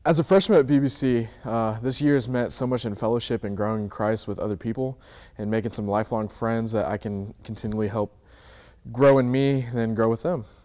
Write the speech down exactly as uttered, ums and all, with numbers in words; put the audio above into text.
As a freshman at B B C, uh, this year has meant so much in fellowship and growing in Christ with other people and making some lifelong friends that I can continually help grow in me and then grow with them.